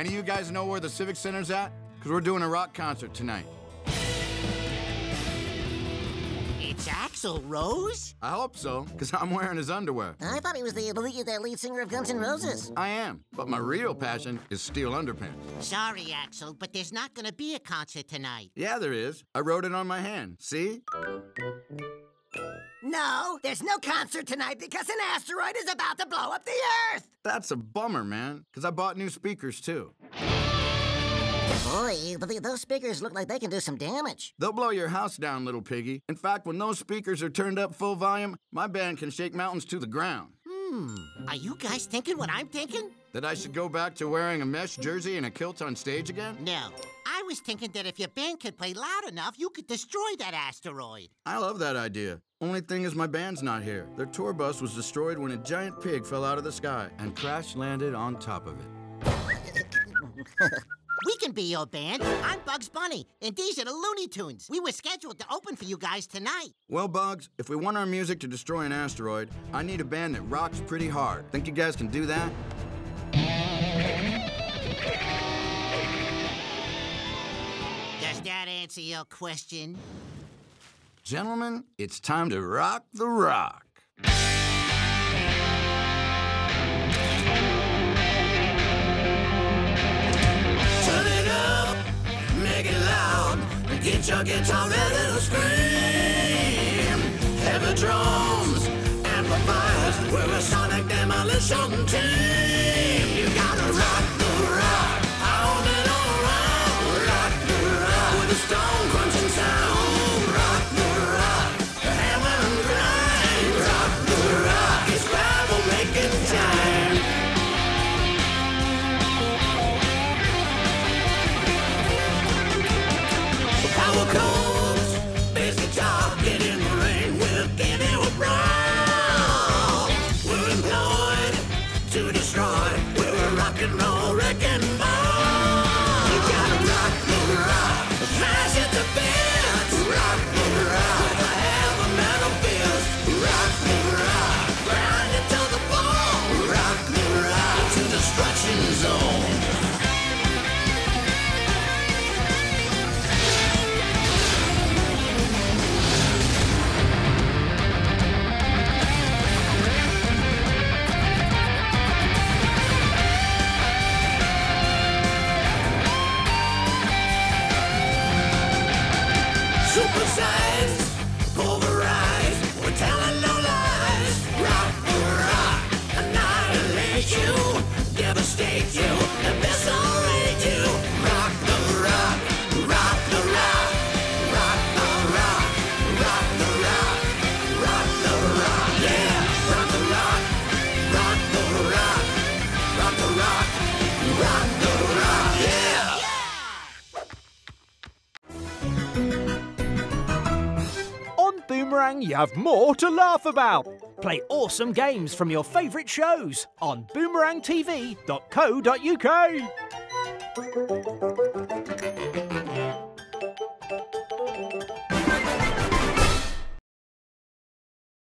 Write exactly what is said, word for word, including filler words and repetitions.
Any of you guys know where the Civic Center's at? Because we're doing a rock concert tonight. It's Axl Rose? I hope so, because I'm wearing his underwear. I thought he was the lead, the lead singer of Guns N' Roses. I am, but my real passion is steel underpants. Sorry, Axl, but there's not going to be a concert tonight. Yeah, there is. I wrote it on my hand. See? No, there's no concert tonight because an asteroid is about to blow up the Earth. That's a bummer, man, because I bought new speakers, too. Boy, those speakers look like they can do some damage. They'll blow your house down, little piggy. In fact, when those speakers are turned up full volume, my band can shake mountains to the ground. Hmm, are you guys thinking what I'm thinking? That I should go back to wearing a mesh jersey and a kilt on stage again? No, I was thinking that if your band could play loud enough, you could destroy that asteroid. I love that idea. Only thing is my band's not here. Their tour bus was destroyed when a giant pig fell out of the sky and crash-landed on top of it. We can be your band. I'm Bugs Bunny, and these are the Looney Tunes. We were scheduled to open for you guys tonight. Well, Bugs, if we want our music to destroy an asteroid, I need a band that rocks pretty hard. Think you guys can do that? Does that answer your question? Gentlemen, it's time to rock the rock. Get your guitar ready to scream. Heavy drums, amplifiers, we're a sonic demolition team. You gotta rock the rock, pound it all around. Rock the rock, with a stone crunching sound. Rock the rock, hammer and grind. Rock the rock, it's gravel making time. Power chords, bass guitar, get in the ring, we'll give you a brawl. We're employed to destroy, we're a rock and roll wrecking ball. You gotta rock the rock, smash it to bits. Rock the rock, with a heavy metal fist. Rock the rock, grind it to the bone. Rock the rock, to destruction zone. Supersize, pulverize, we're telling no lies. Rock the rock, annihilate you, devastate you, eviscerate you. Rock the rock, rock the rock, rock the rock, rock the rock, rock the rock, yeah. Rock the rock, rock the rock, rock the rock, rock the rock, yeah. Boomerang, you have more to laugh about. Play awesome games from your favourite shows on boomerang t v dot co dot u k.